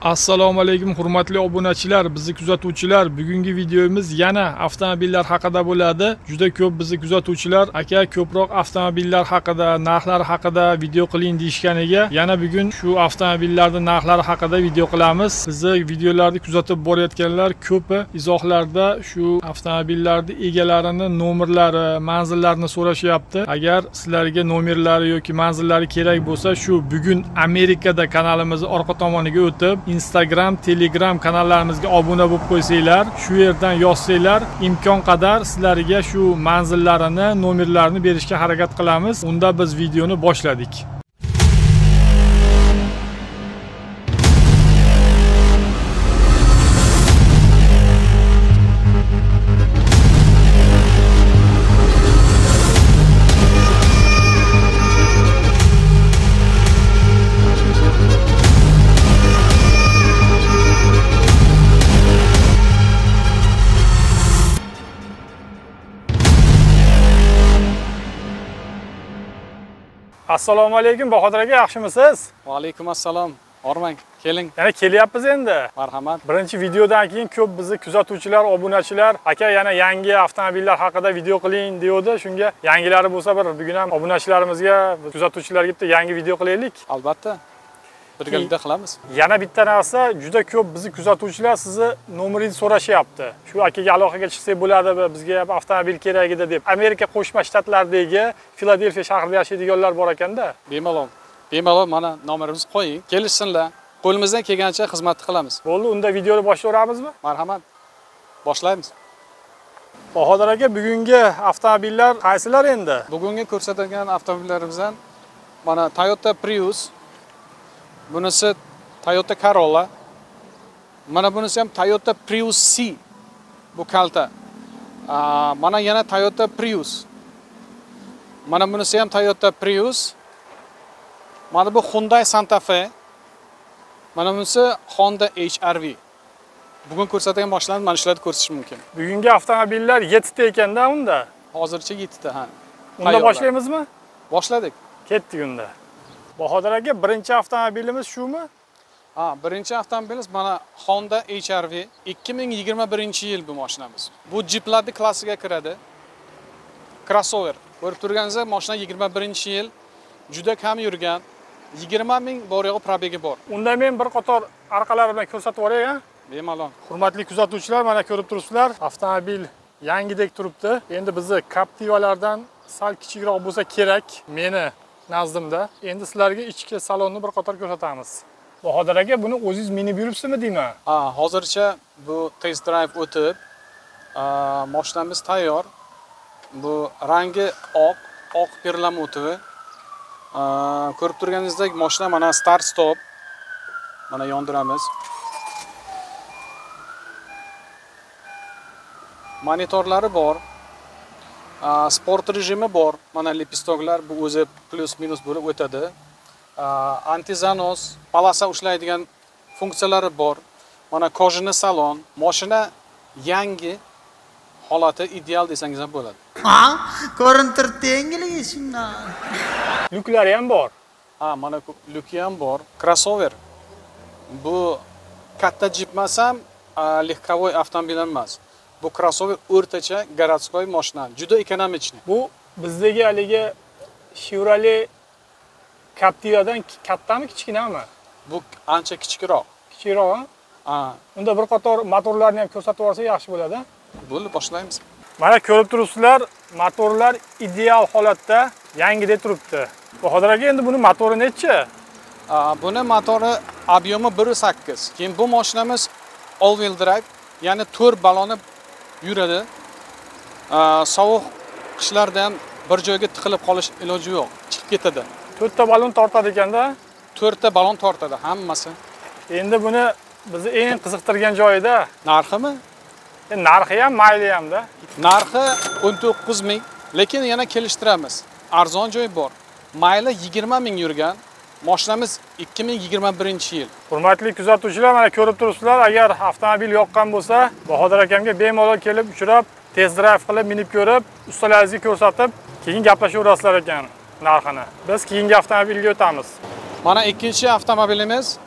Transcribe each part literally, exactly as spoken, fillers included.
Assalomu alaykum hurmatli obunachilar, bizni kuzatuvchilar. Bugungi videomiz yana avtomobillar haqida bo'ladi. Juda ko'p bizni kuzatuvchilar aka ko'proq avtomobillar haqida, narxlar haqida video qiling deyishganiga, yana bugun shu avtomobillarning narxlari haqida video qilamiz. Bizni videolarni kuzatib borayotganlar ko'pi izohlarda shu avtomobillarning egalarini, nomerlari, manzillarini so'rashyapti. Agar sizlarga nomerlari yoki manzillari kerak bo'lsa, shu bugun Amerikada kanalimizning orqa tomoniga o'tib Instagram, Telegram kanallarimizga obuna bo'lib qo'ysanglar, shu yerdan yozsanglar, imkon qadar sizlarga shu manzillarini, nomerlarini berishga harakat qilamiz. Unda biz videoni boshladik. Assalomu alaykum Bahodir aka, yaxshimisiz? Va alaykum assalom. Ormang, keling. Yana kelyapmiz endi. Marhamat. Birinchi videodan keyin ko'p bizni kuzatuvchilar, obunachilar aka yana yangi avtomobillar haqida video qiling deydi. Shunga yangilari bo'lsa bir bugun ham obunachilarimizga, kuzatuvchilarga bitta yangi video qilaylik. Albatta. Birgalikda qilamiz. Yana bitta narsa, juda ko'p bizni kuzatuvchilar sizni nomeringizni so'rashyapti. Shu akaga aloqaga chiqsak bo'ladi, bizga ham avtomobil kerak edi deb. Amerika Qo'shma Shtatlaridagi Filadelfiya shahrida yashaydiganlar bor ekanda. Bemalol. Bemalol mana nomerimizni qo'ying. Kelishsinlar. Qo'limizdan kelgancha xizmatni qilamiz. Bo'ldi, unda videoni boshlayveramizmi? Marhamat. Boshlaymiz. Bahodir aka, bugungi avtomobillar qaysilar endi? Bugungi ko'rsatilgan avtomobillarimizdan mana Toyota Prius, bunisi Toyota Corolla, mana bunisi ham Toyota Prius C. Bu kalta. Mana yana Toyota Prius. Mana bunisi ham Toyota Prius. Mana bu Hyundai Santa Fe. Mana bunisi Honda H R V. Bugun ko'rsatilgan mashinalarni mana shularni ko'rsash mumkin. Bugungi avtomobillar yettita ekanda unda. Hozircha yettita, ha. Unda boshlaymizmi? Boshladik. Ketdik unda. Bahodir aka, birinchi avtomobilimiz shumi? Ha, birinchi avtomobilimiz mana Honda H R V. ikki ming yigirma birinchi yil bu mashinamiz. Bu Jeeplarning klassiga kiradi. Crossover. Ko'rib turganingizdek, mashina yigirma birinchi yil, juda kam yurgan. yigirma ming bor yo'q probegi bor. Unda men bir qator arqalari bilan ko'rsatib o'ray, ha? Bemalol. Hurmatli kuzatuvchilar, mana ko'rib turibsizlar, avtomobil yangidek turibdi. Endi bizni Captiva'lardan sal kichikroq bo'lsa kerak, meni nazdimda. Endi sizlarga ichki salonni bir qator ko'rsatamiz. Bahodir aka, buni o'zingiz minib yuribsizmi deyman? Ha, hozircha bu test drive o'tib, mashinamiz tayyor. Bu rangi oq, oq perlamotivi. Ko'rib turganingizdek, mashina mana start stop. Mana yondiramiz. Monitorlari bor. Sport rejimi bor. Mana lipistoklar bu o'zi plus minus bo'lib o'tadi. Antizanos, palasa ushlaydigan funksiyalari bor. Mana kojini salon. Mashina yangi holati ideal desangiz ham bo'ladi. Ha, ko'rinib turibdi yangiligi shundan. Luklari ham bor. Ha, mana luki ham bor. Crossover. Bu katta Jeep emas ham, lehkovoy avtomobil emas. Bu crossover o'rtacha garadskoy mashina, juda ekonomichni. Bu bizdagi haligi Chevrolet Captiva'dan kattami, kichkinami? Bu ancha kichikroq. Kichikroq, ha? Unda bir qator motorlarni ham ko'rsatib yuborsak yaxshi bo'ladi. Bo'ldi, boshlaymiz. Mana ko'rib turibsizlar, motorlar ideal holatda, yangidek turibdi. Bahodir aka, endi buni motori necha? Buni motori obyomi bir nuqta sakkiz. Keyin bu mashinamiz all wheel drive, ya'ni to'rt balloni yuradi. Sovuq qishlarda ham bir joyga tiqilib qolish iloji yo'q, chiqib ketadi. to'rtta ballon tortadi ekanda? to'rtta ballon tortadi hammasi. Endi buni bizni eng qiziqtirgan joyida narximi? Narxi ham mayli hamda. Narxi o'n to'qqiz ming, lekin yana kelishtiramiz. Arzon joy bor. Mayli yigirma ming yurgan. Mashinamiz ikki ming yigirma birinchi yil. Hurmatli kuzatuvchilar, mana ko'rib turibsizlar, agar avtomobil yoqqan bo'lsa, Bahodir akamga bemalol kelib uchrab, test drive qilib, minib ko'rib, ustalaringizga ko'rsatib, keyin gaplashaverasizlar ekan narxini. Biz keyingi avtomobilga o'tamiz. Mana ikkinchi avtomobilimiz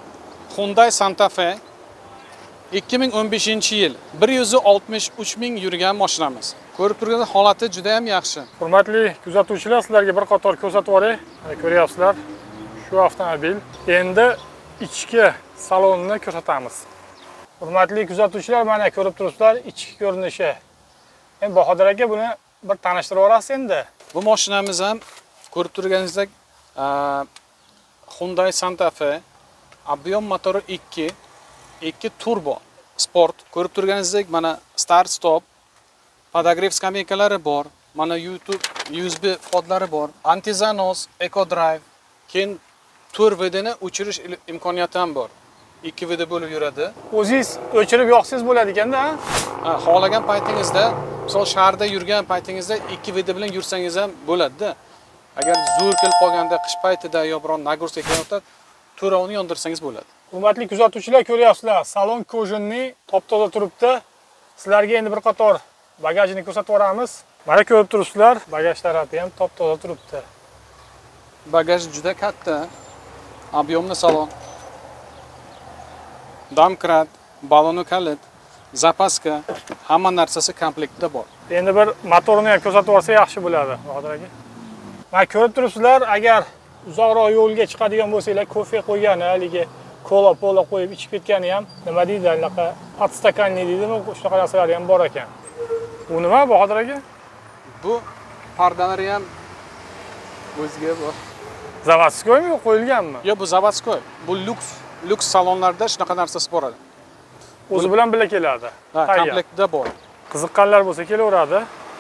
Hyundai Santa Fe ikki ming o'n beshinchi yil bir yuz oltmish uch ming yurgan mashinamiz. Ko'rib turganingiz holati juda ham yaxshi. Hurmatli kuzatuvchilar, sizlarga bir qator ko'rsatib o'ray. Mana ko'ryapsizlar, shu avtomobil. Endi ichki salonni ko'rsatamiz. Hurmatli kuzatuvchilar, mana ko'rib turibsizlar ichki ko'rinishi. Endi Bahodir aka buni bir tanishtirib yuborasiz endi. Bu mashinamiz ham ko'rib turganingizdek Hyundai Santa Fe, ob'yom motori ikki, ikki turbo sport. Ko'rib turganingizdek mana start stop, podogrev skameykalari bor, mana YouTube U S B podlari bor, antizanos, eco drive, keyin to'rt vidani o'chirish imkoniyati ham bor. ikki vida bo'lib yuradi. O'zingiz o'chirib yoqsangiz bo'ladi ekanda, ha? Xohlagan paytingizda, misol shaharda yurgan paytingizda ikki vida bilan yursangiz ham bo'ladi-da. Agar zo'r kelib qolganda qish paytida yo biron nagruska kelayotsa, to'rovni yondirsangiz bo'ladi. Hurmatli kuzatuvchilar, ko'ryapsizlar, salon kojinli top-toza turibdi. Sizlarga endi bir qator bagajini ko'rsatib yuboramiz. Mana ko'rib turibsizlar, bagaj tarafi ham top-toza turibdi. Bagaj juda katta, ob'yomli salon. Domkrat, balonu kalit, zapaska, hamma narsasi komplektda bor. Endi bir motorni ham ko'rsatib yuborsa yaxshi bo'ladi, Bahodir aka. Mana ko'rib turibsizlar, agar uzoqroq yo'lga chiqadigan bo'lsanglar, kofe qo'ygani, haligi kola pola qo'yib ichib ketgani ham, nima deydi, anaqa atstakanli deydimi, shunaqa narsalar ham bor ekan. Bu nima, Bahodir aka? Bu pardalari ham o'ziga bor. Zavodskoymi, qo'yilganmi? Yo'q, bu zavodskoy. Bu luks, luks salonlarda shunaqa narsasi bor edi. O'zi bilan birga keladi. Ha, komplektda bor. Qiziqqanlar bo'lsa kelaveradi.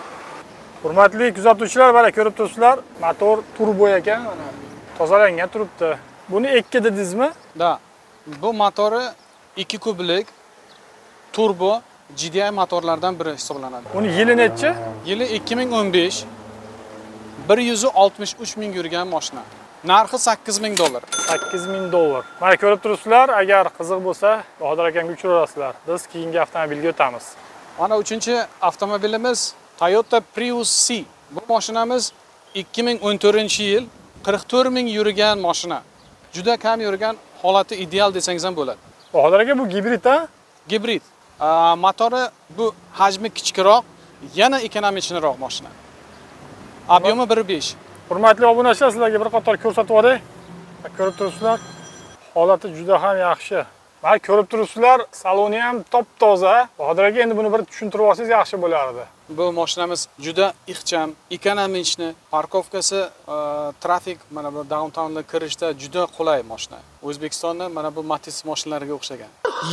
Hurmatli kuzatuvchilar, mana ko'rib turibsizlar, motor turbo ekan, mana tozalangan turibdi. Buni ikki dedingizmi? Da. Bu motori ikki kublik turbo G D I motorlardan biri hisoblanadi. Uni yili necha? Yili ikki ming o'n besh, bir yuz oltmish uch ming yurgan mashina. Narxi sakkiz ming dollar. sakkiz ming dollar. Mana ko'rib turibsizlar, agar qiziq bo'lsa, Bahodir akamga uchrasizlar. Biz keyingi avtomobilga o'tamiz. Mana uchinchi avtomobilimiz Toyota Prius C. Bu mashinamiz ikki ming o'n to'rtinchi yil qirq to'rt ming yurgan mashina. Juda kam yurgan, holati ideal desangiz ham bo'ladi. Bahodir aka, bu gibrid-a? Gibrid. Motori bu hajmi kichikroq, yana ekonomichroq mashina. Ob'yomi bir besh. Hurmatli obunachilar, sizlarga bir qator ko'rsatib yuboray. Ko'rib turibsizlar, holati juda ham yaxshi. Mana ko'rib turibsizlar, saloni ham top-toza. Bahodir aka, endi buni bir tushuntirib olsangiz yaxshi bo'lardi. Bu mashinamiz juda ixcham, ekonomichni, parkovkasi, trafik, mana bu downtownga kirishda juda qulay mashina. O'zbekistonda mana bu Matiz mashinalariga o'xshagan.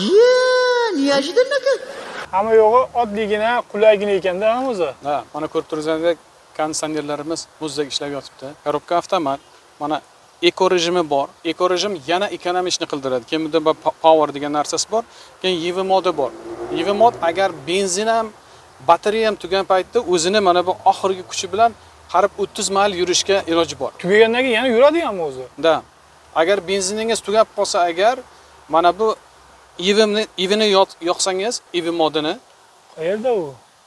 Ye, niyashidin aka? Hamma yo'g'i oddiygina, qulaygina ekanda ham o'zi. Ha, mana ko'rib turganingizdek, konditsionerlarimiz muzdek ishlab yotibdi. Korobka avtomat, mana eko rejimi bor. Eko rejim yana ekonomichni qildiradi. Keyin bunda power degan narsasi bor. Keyin E V modi bor. E V mod agar benzin ham, batareya ham tugagan paytda o'zini mana bu oxirgi kuchi bilan qarib o'ttiz mayl yurishga iloji bor. Tugagandan keyin yana yuradi ham o'zi. Da. Agar benziningiz tugab qolsa agar mana bu E V'ni E V'ni yoqsangiz, E V modini, qayerda u?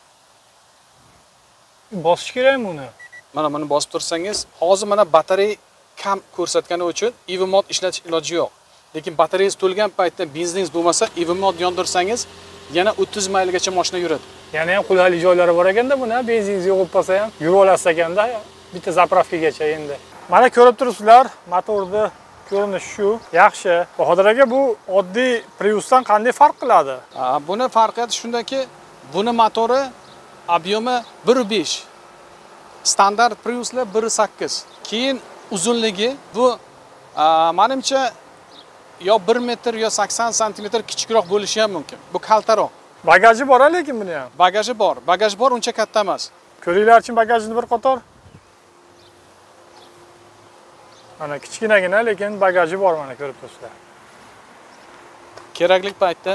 Bosish kerakmi uni? Mana buni bosib tursangiz, hozir mana batareya kam ko'rsatgani uchun E V mod ishlatish iloji yo'q. Lekin batareyangiz to'lgan paytda benziningiz bo'lmasa, E V mod yondirsangiz, yana o'ttiz maylgacha mashina yuradi. Yana ham qulaylik joylari bor ekanda buni, benziningiz yo'q bo'lsa ham yurib olasiz ekanda, bitta zapravkagacha endi. Mana ko'rib turibsizlar, motorni ko'rinishi shu, yaxshi. Bahodir aka, bu oddiy Priusdan qanday farq qiladi? Buni farqiyati shundaki, buni motori ob'yomi bir besh. Standart Priuslar bir sakkiz. Keyin uzunligi bu menimcha yo bir metr yo sakson santimetr kichikroq bo'lishi ham mumkin. Bu kaltaroq. Bagaji bor lekin buni ham. Bagaji bor. Bagaj bor, uncha katta emas. Ko'ringlar uchun bagajini bir qator. Mana kichkinagina, lekin bagaji bor, mana ko'rib turibsizlar. Kerakli paytda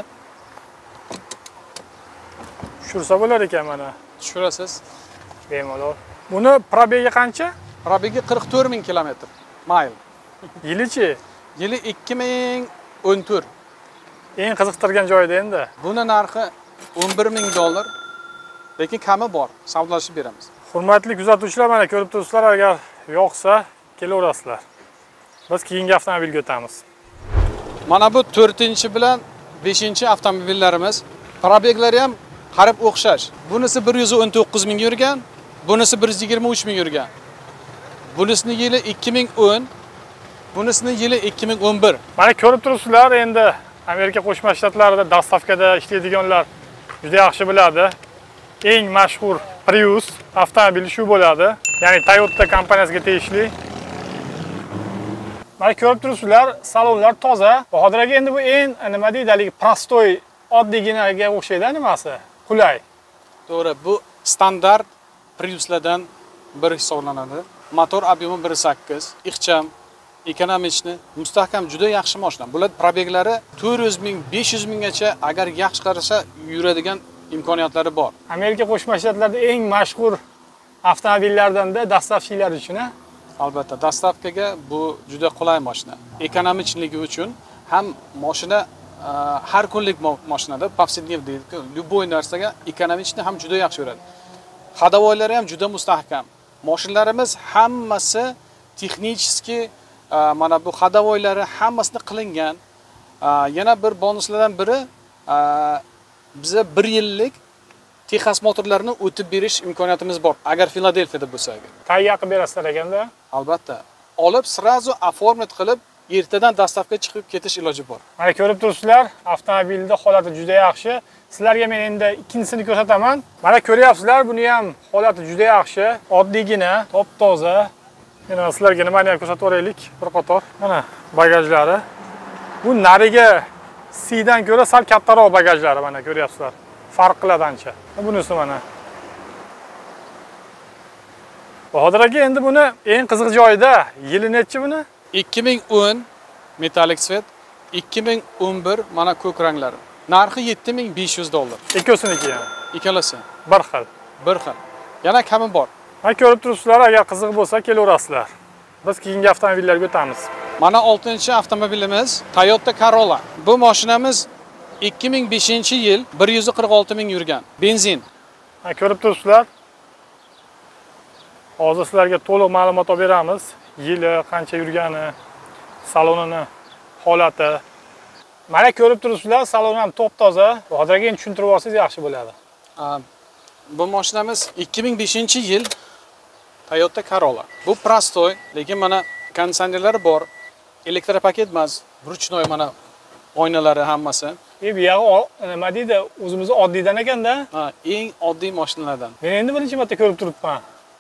tushirsa bo'lar ekan mana. Tushirasiz. Bemalol. Buni probegi qancha? Probegi qirq to'rt ming kilometr. Mayl. Yilichi? Yili ikki ming o'n to'rt. Eng qiziqtirgan joyida endi. Buni narxi o'n bir ming dollar. Lekin kami bor, savdolashib beramiz. Hurmatli kuzatuvchilar, mana ko'rib turibsizlar, agar yoqsa kelaverasizlar. Biz keyingi avtomobilga o'tamiz. Mana bu to'rtinchi bilan beshinchi avtomobillarimiz. Probeglari ham qarib o'xshash. Bunisi bir yuz o'n to'qqiz ming yurgan, bunisi bir yuz yigirma uch ming yurgan. Bunisining yili ikki ming o'n, bunisining yili ikki ming o'n bir. Mana ko'rib turibsizlar, endi Amerika Qo'shma Shtatlarida dastavkada ishlaydiganlar juda yaxshi biladi. Eng mashhur Prius avtomobili shu bo'ladi. Ya'ni Toyota kompaniyasiga tegishli. Mana ko'rib turibsizlar, salonlar toza. Bahodir aka, endi bu eng nima deydi, prostoy, oddiyginaga o'xshaydi nimasi? Qulay. To'g'ri, bu standart Priuslardan biri hisoblanadi. Motor ob'yemi bir sakkiz, ixcham, ekonomichni, mustahkam, juda yaxshi mashina. Bular probeglari to'rt yuz ming, besh yuz minggacha agar yaxshi qarasa yuradigan imkoniyatlari bor. Amerika Qo'shma Shtatlarida eng mashhur avtomobillardan-da dastavchilar uchun, albatta, dastavkaga bu juda qulay mashina. Ekonomichligi uchun ham mashina har kunlik mashinada, повседневный, любой narsaga ekonomichni ham juda yaxshi yuradi. Xadavoylari ham juda mustahkam. Mashinlarimiz hammasi texnически, mana bu xadavoylari hammasini qilingan. Yana bir bonuslardan biri, biza bir yillik Texas motorlarini o'tib berish imkoniyatimiz bor. Agar Filadelfiyada bo'lsa. Tayyor qilib berasizlar ekanda? Albatta. Olib, сразу оформить qilib, ertadan dastavka chiqib ketish iloji bor. Mana ko'rib turibsizlar, avtomobilning holati juda yaxshi. Sizlarga men endi ikkinchisini ko'rsataman. Mana ko'ryapsizlar, buni ham holati juda yaxshi, oddiygina, top-toza. Yana sizlarga nimani ham ko'rsatib o'raylik bir qator. Mana bagajlari. Bu nariga C dan ko'ra sal kattaroq bagajlari, mana ko'ryapsizlar. Farq qiladi ancha. Bunisi mana. Bahodir aka, endi buni eng qiziq joyida, yili nechi buni? ikki ming o'n metallic svet, ikki ming o'n bir mana ko'k ranglari. Narxi yetti ming besh yuz dollar. Ikkosiniki ham. Ikkalasi bir xil. Bir xil. Yana kami bor. Mana ko'rib turibsizlar, agar qiziq bo'lsa kelaverasizlar. Biz keyingi avtomobillarga o'tamiz. Mana oltinchi avtomobilimiz Toyota Corolla. Bu mashinamiz ikki ming beshinchi yil bir yuz qirq olti ming yurgan. Benzin. Mana ko'rib turibsizlar. Hozir sizlarga to'liq ma'lumot olib beramiz. Yili, qancha yurgani, salonini, holati. Mana ko'rib turibsizlar, salon ham top-toza. Hozirga endi tushuntirib olsangiz yaxshi bo'ladi. Bu mashinamiz ikki ming beshinchi yil Toyota Corolla. Bu prostoy, lekin mana konditsionerlari bor. Elektropaket emas, ruchnoy mana oynalari hammasi. E bu yog'i nima deydi, o'zimizni oddiydan ekanda? Ha, eng oddiy mashinalardan. Men endi birinchi marta ko'rib turibman.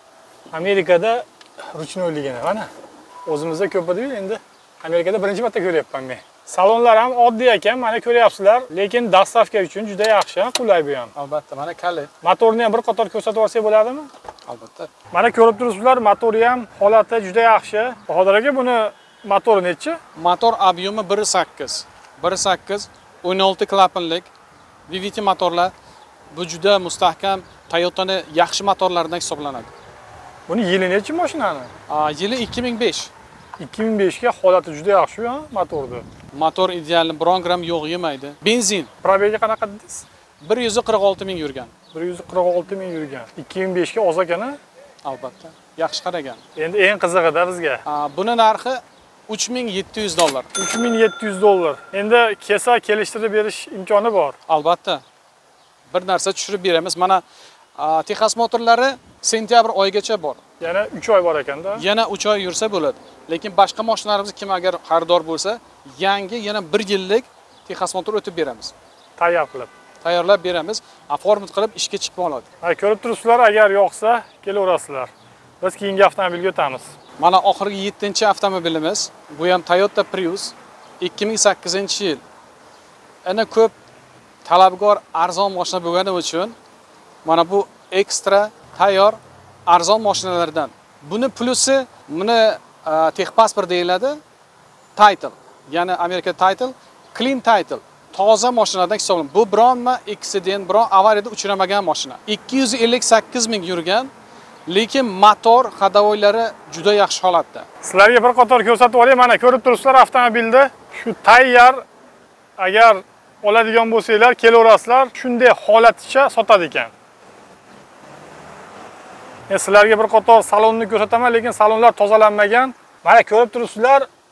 Amerikada ruchnoyligini, mana. O'zimizda ko'p edi, endi Amerikada birinchi marta ko'ryapman men. Salonlar ham oddiy ekan, mana ko'ryapsizlar, lekin dastavka uchun juda yaxshi, qulay bu ham. Albatta, mana kalit. Motorni ham bir qator ko'rsatib olsak bo'ladimi? Albatta. Mana ko'rib turibsizlar, motori ham holati juda yaxshi. Bahodir aka, buni motori nechi? Motor ob'yemi bir sakkiz. bir sakkiz, o'n olti klapanlik V V T motorlar. Bu juda mustahkam, Toyota'ning yaxshi motorlaridan hisoblanadi. Buni yili nechi mashinani? Yili ikki ming besh. ikki ming besh ga holati juda yaxshi, ha, motorni. Motor ideal, biron gram yog' yemaydi. Benzin. Probegi qanaqa dedingiz? bir yuz qirq olti ming yurgan. bir yuz qirq olti ming yurgan. ikki ming besh ga oz ekan-a? Albatta. Yaxshi qaragan. Endi eng qizig'ida bizga. Buni narxi uch ming yetti yuz dollar. uch ming yetti yuz dollar. Endi kelsa kelishtirib berish imkoni bor. Albatta. Bir narsa tushirib beramiz. Mana Texas motorlari sentyabr oyigacha bor. Yana uch oy bor ekanda. Yana uch oy yursa bo'ladi. Lekin boshqa mashinalarimiz kim agar xaridor bo'lsa, yangi yana bir yillik Texas motor o'tib beramiz. Tayyor qilib. Tayyorlab beramiz, oformit qilib ishga chiqib oladi. Ha, ko'rib turibsizlar, agar yoqsa kelaverasizlar. Biz keyingi avtomobilga o'tamiz. Mana oxirgi yettinchi avtomobilimiz, bu ham Toyota Prius ikki ming sakkizinchi yil. Ana ko'p talabgor arzon mashina bo'lgani uchun mana bu ekstra tayyor arzon mashinalardan. Buni plusi, buni texpasport deyiladi. Title, ya'ni Amerika title, clean title. Toza mashinadan hisoblanadi. Bu bironma accident, biron avariyada uchramagan mashina. ikki yuz ellik sakkiz ming yurgan, lekin motor xadavoylari juda yaxshi holatda. Sizlarga bir qator ko'rsatib olay, mana ko'rib turibsizlar avtomobilda shu tayyor, agar oladigan bo'lsanglar kelaverasizlar, shunday holatcha sotadi ekan. Men sizlarga bir qator salonni ko'rsataman, lekin salonlar tozalanmagan. Mana ko'rib turibsizlar,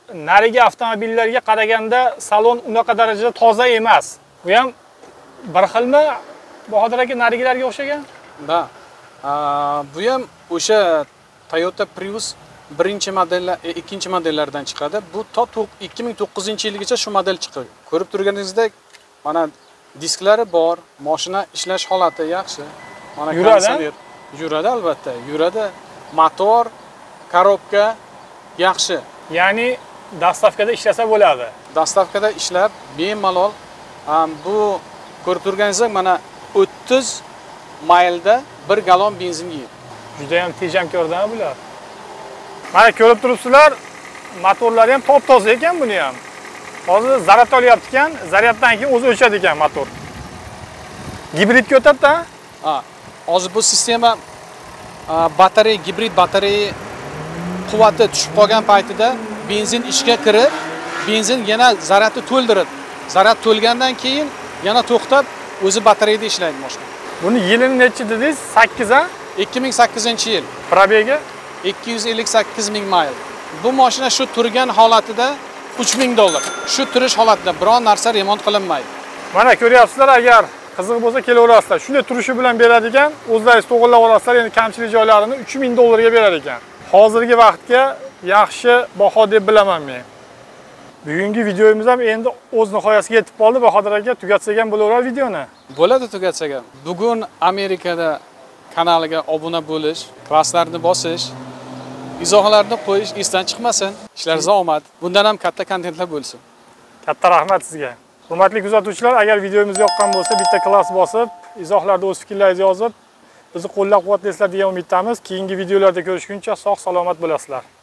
narigi avtomobillarga qaraganda salon unaqa darajada toza emas. Bu ham bir xilmi Bahodir aka narigilarga o'xshagan? Da. Bu ham o'sha Toyota Prius birinchi model, ikkinchi modellardan chiqadi. Bu to ikki ming to'qqizinchi yilgacha shu model chiqdi. Ko'rib turganingizdek, mana disklari bor, mashina ishlash holati yaxshi. Mana yuradi. Yuradi albatta, yuradi. Motor, korobka yaxshi. Ya'ni dastavkada ishlasa bo'ladi. Dastavkada ishlab bemalol bu ko'rib turganingizdek mana o'ttiz maylda bir galon benzin yeydi. Juda ham tejamkordan bular. Mana ko'rib turibsizlar, motorlari ham top-toza ekan buni ham. Hozir zaryad olyapti ekan, zaryaddan keyin o'zi o'chadi ekan motor. Gibridga o'tadi-da? Ha, hozir bu sistema batareya, gibrid batareya quvvati tushib qolgan paytida benzin ishga kirib, benzin yana zaryadni to'ldiradi. Zaryad to'lgandan keyin yana to'xtab, o'zi batareyada ishlaydi mashina. Buni yilini necha dedingiz? sakkiz a? ikki ming sakkizinchi yil. Probegi ikki yuz ellik sakkiz ming mayl. Bu mashina shu turgan holatida uch ming dollar. Shu turish holatida biron narsa remont qilinmaydi. Mana ko'ryapsizlar, agar qiziq bo'lsa kelaverasizlar. Shunday turishi bilan beradigan, o'zlaringiz to'g'irlab olasizlar, endi kamchilik joylarini uch ming dollarga berar ekan. Hozirgi vaqtga yaxshi baho deb bilaman men. Bugungi videomiz ham endi o'z nihoyasiga yetib qoldi. Bahodir aka, tugatsak ham bo'laverar videoni. Bo'ladi, tugatsak ham. Bugun Amerikada kanaliga obuna bo'lish, klasslarni bosish, izohlarni qo'yish esdan chiqmasin. Ishlaringiz omad. Bundan ham katta kontentlar bo'lsin. Katta rahmat sizga. Hurmatli kuzatuvchilar, agar videomiz yoqqan bo'lsa, bitta klass bosib, izohlarda o'z fikrlaringizni yozib, bizni qo'llab-quvvatlaysizlar degan umiddamiz. Keyingi videolarda ko'rishguncha sog' salomat bo'lasizlar.